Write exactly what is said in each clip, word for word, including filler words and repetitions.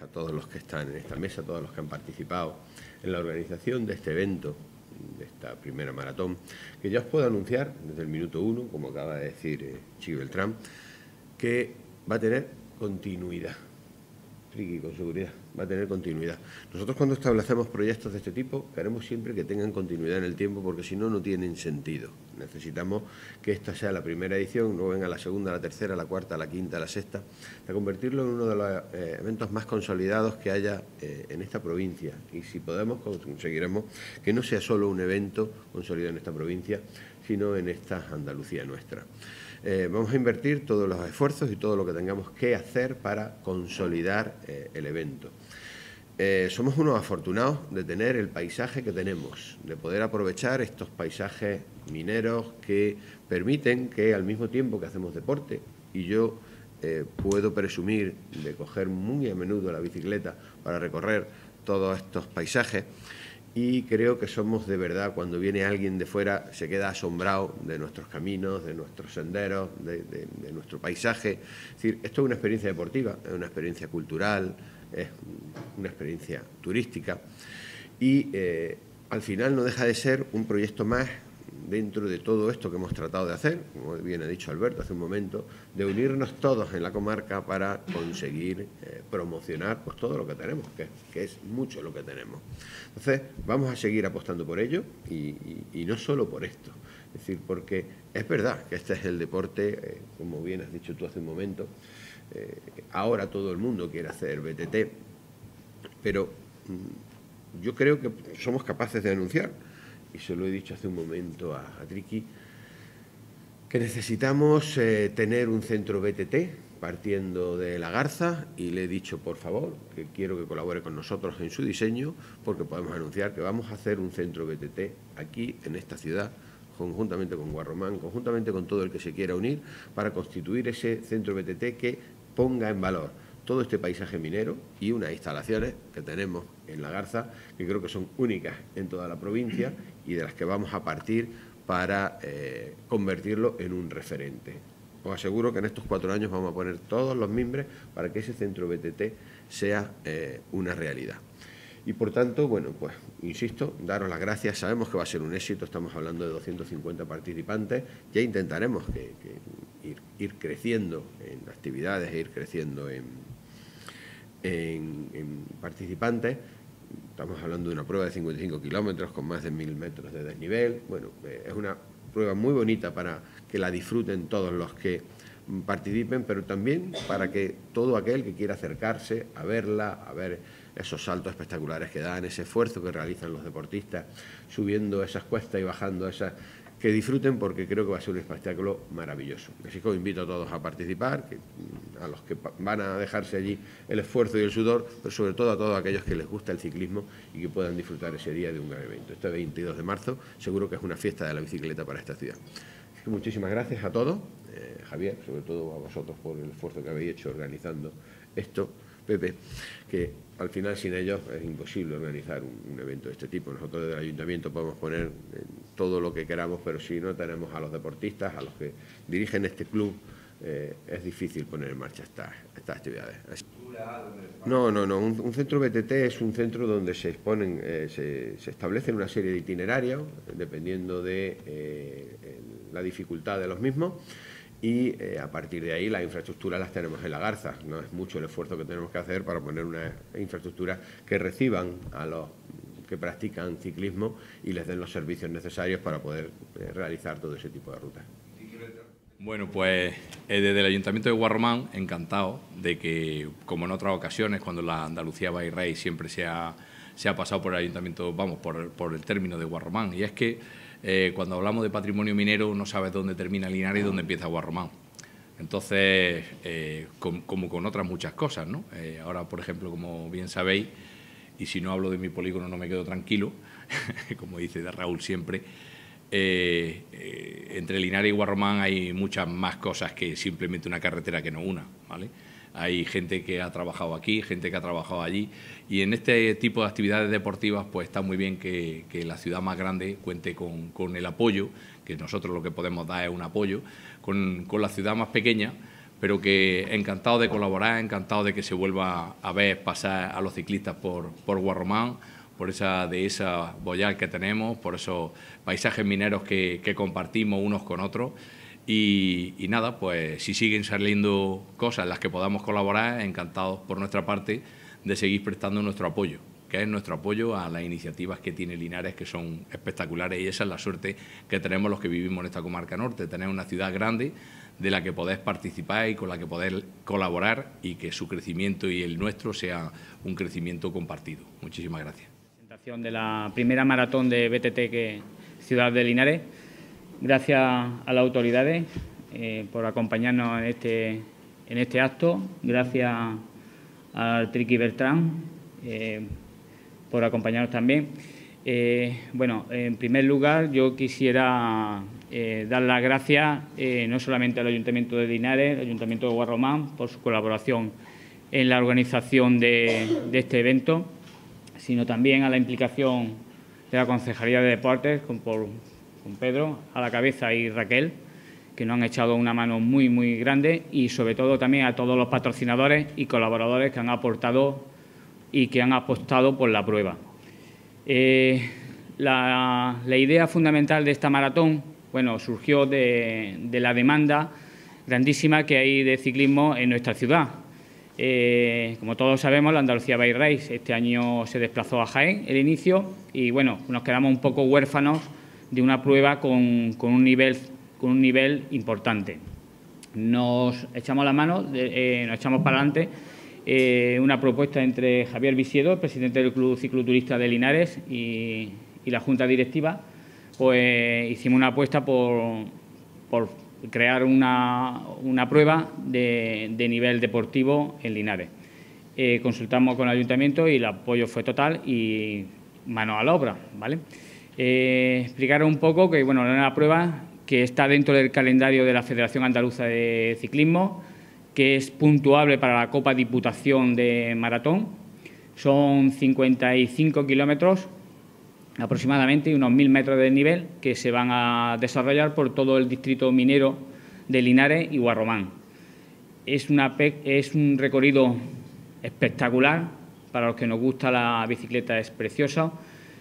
todos los que están en esta mesa, a todos los que han participado en la organización de este evento, de esta primera maratón, que ya os puedo anunciar desde el minuto uno, como acaba de decir eh, Chi Beltrán, que va a tener continuidad. Triqui, con seguridad, va a tener continuidad. Nosotros cuando establecemos proyectos de este tipo queremos siempre que tengan continuidad en el tiempo, porque si no, no tienen sentido. Necesitamos que esta sea la primera edición, luego venga la segunda, la tercera, la cuarta, la quinta, la sexta, para convertirlo en uno de los eh, eventos más consolidados que haya eh, en esta provincia. Y si podemos, conseguiremos que no sea solo un evento consolidado en esta provincia, sino en esta Andalucía nuestra. Eh, vamos a invertir todos los esfuerzos y todo lo que tengamos que hacer para consolidar eh, el evento. Eh, somos unos afortunados de tener el paisaje que tenemos, de poder aprovechar estos paisajes mineros que permiten que al mismo tiempo que hacemos deporte, y yo eh, puedo presumir de coger muy a menudo la bicicleta para recorrer todos estos paisajes, y creo que somos de verdad, cuando viene alguien de fuera, se queda asombrado de nuestros caminos, de nuestros senderos, de, de, de nuestro paisaje. Es decir, esto es una experiencia deportiva, es una experiencia cultural, es una experiencia turística y eh, al final no deja de ser un proyecto más dentro de todo esto que hemos tratado de hacer, como bien ha dicho Alberto hace un momento, de unirnos todos en la comarca para conseguir eh, promocionar pues, todo lo que tenemos, que, que es mucho lo que tenemos. Entonces, vamos a seguir apostando por ello y, y, y no solo por esto. Es decir, porque es verdad que este es el deporte, eh, como bien has dicho tú hace un momento, eh, ahora todo el mundo quiere hacer B T T, pero mmm, yo creo que somos capaces de anunciar, y se lo he dicho hace un momento a, a Triqui, que necesitamos eh, tener un centro B T T partiendo de La Garza, y le he dicho, por favor, que quiero que colabore con nosotros en su diseño, porque podemos anunciar que vamos a hacer un centro B T T aquí, en esta ciudad, conjuntamente con Guarromán, conjuntamente con todo el que se quiera unir, para constituir ese centro B T T que ponga en valor todo este paisaje minero y unas instalaciones que tenemos en La Garza, que creo que son únicas en toda la provincia y de las que vamos a partir para eh, convertirlo en un referente. Os aseguro que en estos cuatro años vamos a poner todos los mimbres para que ese centro B T T sea eh, una realidad. Y por tanto, bueno, pues insisto, daros las gracias, sabemos que va a ser un éxito, estamos hablando de doscientos cincuenta participantes, ya intentaremos que, que ir, ir creciendo en actividades e ir creciendo en, en, en participantes. Estamos hablando de una prueba de cincuenta y cinco kilómetros con más de mil metros de desnivel. Bueno, eh, es una prueba muy bonita para que la disfruten todos los que participen, pero también para que todo aquel que quiera acercarse a verla, a ver esos saltos espectaculares que dan, ese esfuerzo que realizan los deportistas, subiendo esas cuestas y bajando esas, que disfruten, porque creo que va a ser un espectáculo maravilloso. Así que os invito a todos a participar, que, a los que van a dejarse allí el esfuerzo y el sudor, pero sobre todo a todos aquellos que les gusta el ciclismo y que puedan disfrutar ese día de un gran evento. Este veintidós de marzo seguro que es una fiesta de la bicicleta para esta ciudad. Así que muchísimas gracias a todos, eh, Javier, sobre todo a vosotros por el esfuerzo que habéis hecho organizando esto, Pepe, que al final sin ellos es imposible organizar un, un evento de este tipo. Nosotros desde el Ayuntamiento podemos poner eh, todo lo que queramos, pero si no tenemos a los deportistas, a los que dirigen este club, eh, es difícil poner en marcha estas, estas actividades. Así. No, no, no. Un, un centro B T T es un centro donde se exponen, eh, se, se establecen una serie de itinerarios, dependiendo de eh, la dificultad de los mismos, y eh, a partir de ahí las infraestructuras las tenemos en La Garza. No es mucho el esfuerzo que tenemos que hacer para poner una infraestructura que reciban a los que practican ciclismo y les den los servicios necesarios para poder eh, realizar todo ese tipo de rutas. Bueno, pues eh, desde el Ayuntamiento de Guarromán, encantado de que, como en otras ocasiones, cuando la Andalucía Bike Race siempre se ha, se ha pasado por el Ayuntamiento, vamos, por, por el término de Guarromán, y es que Eh, cuando hablamos de patrimonio minero no sabes dónde termina Linares y dónde empieza Guarromán. Entonces, eh, com, como con otras muchas cosas, ¿no? Eh, ahora, por ejemplo, como bien sabéis, y si no hablo de mi polígono no me quedo tranquilo, como dice Raúl siempre, eh, eh, entre Linares y Guarromán hay muchas más cosas que simplemente una carretera que no una, ¿vale? Hay gente que ha trabajado aquí, gente que ha trabajado allí, y en este tipo de actividades deportivas pues está muy bien que, que la ciudad más grande cuente con, con el apoyo, que nosotros lo que podemos dar es un apoyo, con, con la ciudad más pequeña, pero que encantado de colaborar, encantado de que se vuelva a ver pasar a los ciclistas por, por Guarromán, por esa dehesa boyal que tenemos, por esos paisajes mineros que, que compartimos unos con otros. Y, y nada, pues si siguen saliendo cosas en las que podamos colaborar, encantados por nuestra parte de seguir prestando nuestro apoyo, que es nuestro apoyo a las iniciativas que tiene Linares, que son espectaculares, y esa es la suerte que tenemos los que vivimos en esta comarca norte, tener una ciudad grande de la que podés participar y con la que podés colaborar, y que su crecimiento y el nuestro sea un crecimiento compartido. Muchísimas gracias. De la primera maratón de B T T que Ciudad de Linares. Gracias a las autoridades eh, por acompañarnos en este, en este acto. Gracias al Triqui Bertrán eh, por acompañarnos también. Eh, bueno, en primer lugar, yo quisiera eh, dar las gracias eh, no solamente al Ayuntamiento de Linares, al Ayuntamiento de Guarromán, por su colaboración en la organización de, de este evento, sino también a la implicación de la Concejalía de Deportes, con, por, con Pedro a la cabeza y Raquel, que nos han echado una mano muy, muy grande, y sobre todo también a todos los patrocinadores y colaboradores que han aportado y que han apostado por la prueba. Eh, la, la idea fundamental de esta maratón, bueno, surgió de, de la demanda grandísima que hay de ciclismo en nuestra ciudad. Eh, como todos sabemos, la Andalucía Bike Race este año se desplazó a Jaén, el inicio, y bueno, nos quedamos un poco huérfanos de una prueba con, con, un, nivel, con un nivel importante. Nos echamos la mano, de, eh, nos echamos para adelante eh, una propuesta entre Javier Visiedo, presidente del Club Cicloturista de Linares, y, y la Junta Directiva. Pues hicimos una apuesta por, por crear una, una prueba de, de nivel deportivo en Linares. Eh, consultamos con el Ayuntamiento y el apoyo fue total y mano a la obra, ¿vale? Eh, explicar un poco que, bueno, era una prueba que está dentro del calendario de la Federación Andaluza de Ciclismo, que es puntuable para la Copa Diputación de Maratón. Son cincuenta y cinco kilómetros aproximadamente, y unos mil metros de nivel que se van a desarrollar por todo el distrito minero de Linares y Guarromán. Es, una, es un recorrido espectacular, para los que nos gusta la bicicleta es precioso.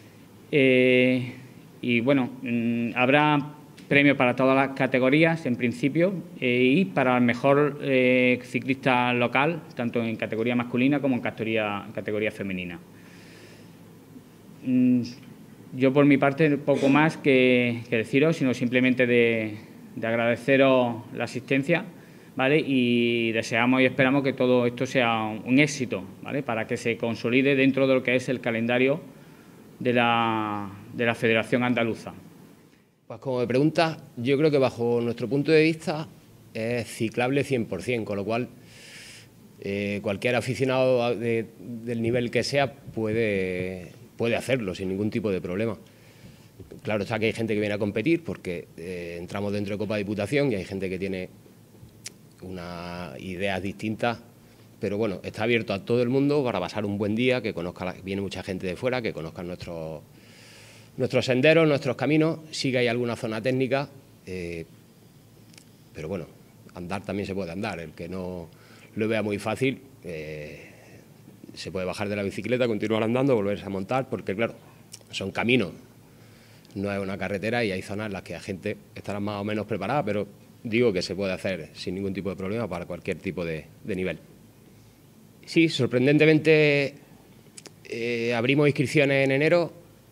Eh, y bueno, mmm, habrá premios para todas las categorías en principio eh, y para el mejor eh, ciclista local, tanto en categoría masculina como en categoría, en categoría femenina. Mm, Yo, por mi parte, poco más que, que deciros, sino simplemente de, de agradeceros la asistencia, ¿vale? Y deseamos y esperamos que todo esto sea un éxito, ¿vale? Para que se consolide dentro de lo que es el calendario de la, de la Federación Andaluza. Pues como me preguntas, yo creo que bajo nuestro punto de vista es ciclable cien por cien, con lo cual eh, cualquier aficionado de, del nivel que sea puede... puede hacerlo sin ningún tipo de problema. Claro está que hay gente que viene a competir porque eh, entramos dentro de Copa Diputación y hay gente que tiene unas ideas distintas, pero bueno, está abierto a todo el mundo para pasar un buen día, que conozca, viene mucha gente de fuera, que conozcan nuestros, nuestros senderos, nuestros caminos. Sí que hay alguna zona técnica, eh, pero bueno, andar también se puede andar. El que no lo vea muy fácil, eh, se puede bajar de la bicicleta, continuar andando, volverse a montar, porque claro, son caminos, no es una carretera y hay zonas en las que la gente estará más o menos preparada, pero digo que se puede hacer sin ningún tipo de problema para cualquier tipo de, de nivel. Sí, sorprendentemente eh, abrimos inscripciones en enero,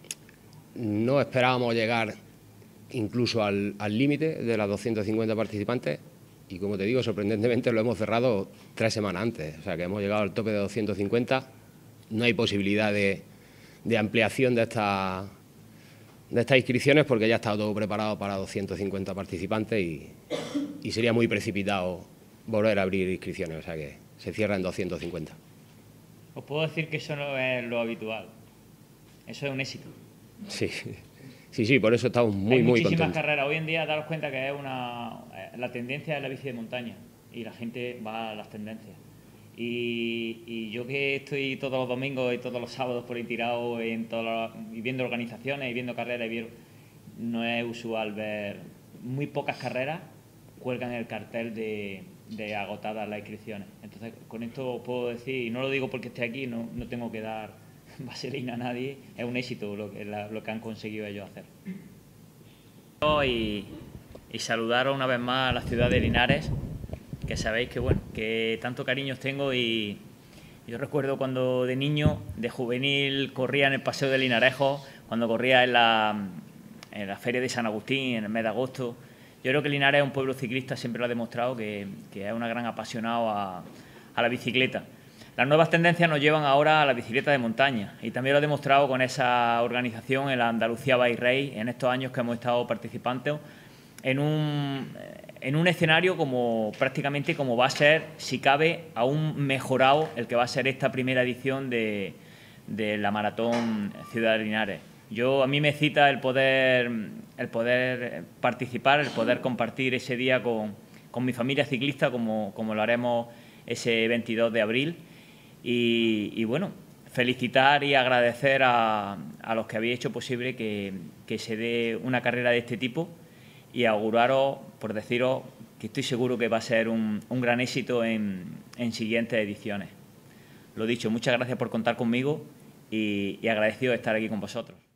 no esperábamos llegar incluso al límite de las doscientos cincuenta participantes. Y como te digo, sorprendentemente lo hemos cerrado tres semanas antes. O sea, que hemos llegado al tope de doscientos cincuenta. No hay posibilidad de, de ampliación de, esta, de estas inscripciones porque ya está todo preparado para doscientos cincuenta participantes y, y sería muy precipitado volver a abrir inscripciones. O sea, que se cierra en doscientos cincuenta. Os puedo decir que eso no es lo habitual. Eso es un éxito. Sí. Sí, sí, por eso estamos muy, Hay muy muchísimas contentos. carreras. Hoy en día, daros cuenta que es una, la tendencia es la bici de montaña y la gente va a las tendencias. Y, y yo que estoy todos los domingos y todos los sábados por ahí tirado en todas las, y viendo organizaciones y viendo carreras, y viendo, no es usual ver muy pocas carreras cuelgan el cartel de, de agotadas las inscripciones. Entonces, con esto puedo decir, y no lo digo porque esté aquí, no, no tengo que dar vaselina a nadie, es un éxito lo que, la, lo que han conseguido ellos hacer. Y, y saludaros una vez más a la ciudad de Linares, que sabéis que, bueno, que tanto cariño os tengo, y yo recuerdo cuando de niño, de juvenil, corría en el Paseo de Linarejo, cuando corría en la, en la Feria de San Agustín, en el mes de agosto. Yo creo que Linares es un pueblo ciclista, siempre lo ha demostrado, que, que es un gran apasionado a, a la bicicleta. Las nuevas tendencias nos llevan ahora a la bicicleta de montaña, y también lo ha demostrado con esa organización en la Andalucía Bike Race, en estos años que hemos estado participantes, en un, en un escenario como prácticamente como va a ser, si cabe, aún mejorado el que va a ser esta primera edición de, de la Maratón Ciudad de Linares. Yo, a mí me excita el poder, el poder participar, el poder compartir ese día con, con mi familia ciclista, como, como lo haremos ese veintidós de abril. Y, y bueno, felicitar y agradecer a, a los que habéis hecho posible que, que se dé una carrera de este tipo, y auguraros, por deciros, que estoy seguro que va a ser un, un gran éxito en, en siguientes ediciones. Lo dicho, muchas gracias por contar conmigo y, y agradecido de estar aquí con vosotros.